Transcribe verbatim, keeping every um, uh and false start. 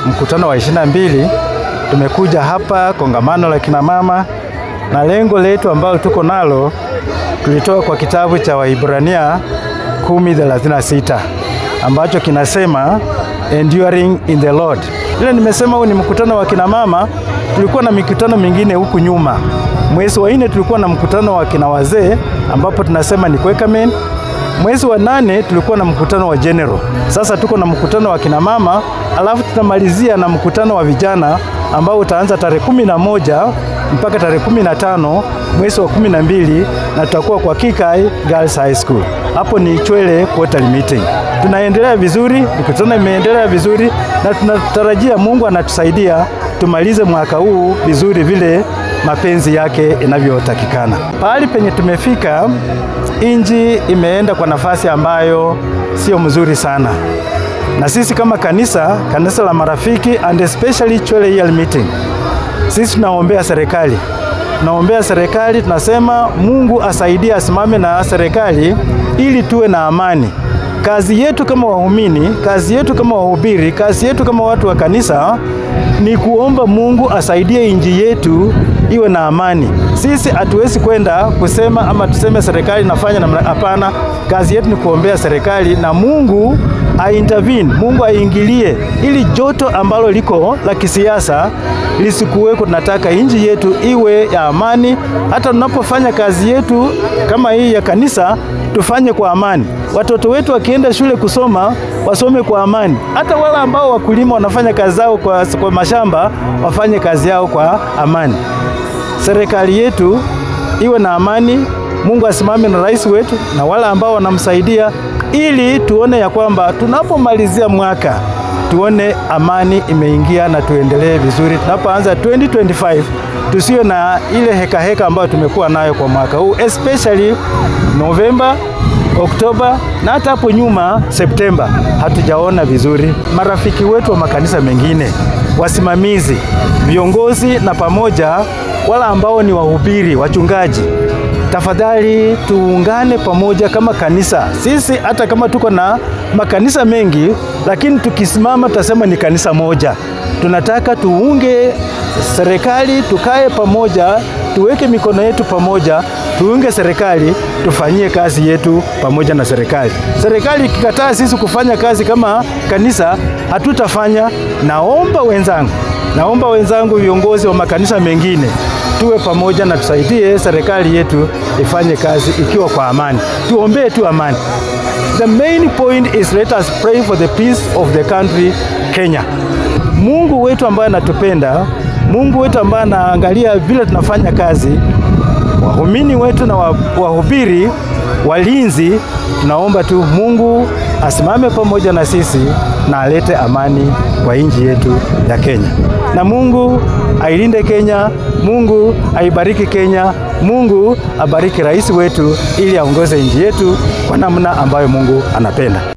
mkutano wa ishirini na mbili. Tumekuja hapa kongamano la kina mama, na lengo letu ambalo tuko nalo tulitoa kwa kitabu cha Waebrania kumi thelathini na sita ambacho kinasema enduring in the Lord. Ile nimesema huu ni mkutano wa kina mama. Tulikuwa na mikutano mingine huku nyuma. Mwezi wa nne tulikuwa na mkutano wa kina wazee ambapo tunasema ni kwekamen. Mwezi wa nane tulikuwa na mkutano wa general. Sasa tuko na mkutano wa kina mama, alafu tutamalizia na mkutano wa vijana ambao utaanza tarehe kumi na moja mpaka tarehe kumi na tano mwezi wa kumi na mbili, na tutakuwa kwa Kikai Girls High School. Hapo ni Chwele quarterly meeting. Tunaendelea vizuri, mkutano imeendelea vizuri, na tunatarajia Mungu anatusaidia tumalize mwaka huu vizuri vile mapenzi yake inavyotakikana. Pahali penye tumefika, inji imeenda kwa nafasi ambayo sio mzuri sana. Na sisi kama kanisa, kanisa la marafiki and especially Chwele yearly meeting, sisi tunaombea serikali. Tunaombea serikali, tunasema Mungu asaidie, asimame na serikali ili tuwe na amani. Kazi yetu kama waumini, kazi yetu kama wahubiri, kazi yetu kama watu wa kanisa ni kuomba Mungu asaidie inji yetu iwe na amani. Sisi hatuwezi kwenda kusema ama tuseme serikali inafanya na hapana. Kazi yetu ni kuombea serikali na Mungu aintervene, Mungu aingilie ili joto ambalo liko la kisiasa lisikuweko. Tunataka inji yetu iwe ya amani. Hata tunapofanya kazi yetu kama hii ya kanisa, tufanye kwa amani. Watoto wetu wakienda shule kusoma, wasome kwa amani. Hata wale ambao wakulima wanafanya kazi zao kwa, kwa mashamba, wafanye kazi yao kwa amani. Serikali yetu iwe na amani. Mungu asimame na rais wetu na wale ambao wanamsaidia, ili tuone ya kwamba tunapomalizia mwaka tuone amani imeingia na tuendelee vizuri. Tunapoanza twenty twenty-five tusiwe na ile heka heka ambayo tumekuwa nayo kwa mwaka huu, especially November, Oktoba na hata hapo nyuma September hatujaona vizuri. Marafiki wetu wa makanisa mengine, wasimamizi, viongozi na pamoja wala ambao ni wahubiri, wachungaji, tafadhali tuungane pamoja kama kanisa. Sisi hata kama tuko na makanisa mengi, lakini tukisimama tutasema ni kanisa moja. Tunataka tuunge serikali, tukae pamoja, tuweke mikono yetu pamoja, tuunge serikali, tufanyie kazi yetu pamoja na serikali. Serikali ikikataa sisi kufanya kazi kama kanisa, hatutafanya. Naomba wenzangu, naomba wenzangu viongozi wa makanisa mengine, tuwe pamoja na tusaidie serikali yetu ifanye kazi ikiwa kwa amani. Tuombee tu amani. The main point is let us pray for the peace of the country Kenya. Mungu wetu ambaye anatupenda, Mungu wetu ambaye anaangalia vile tunafanya kazi, waumini wetu na wahubiri, walinzi, tunaomba tu Mungu asimame pamoja na sisi na alete amani kwa nchi yetu ya Kenya. Na Mungu ailinde Kenya, Mungu aibariki Kenya, Mungu abariki rais wetu ili aongoze nchi yetu kwa namna ambayo Mungu anapenda.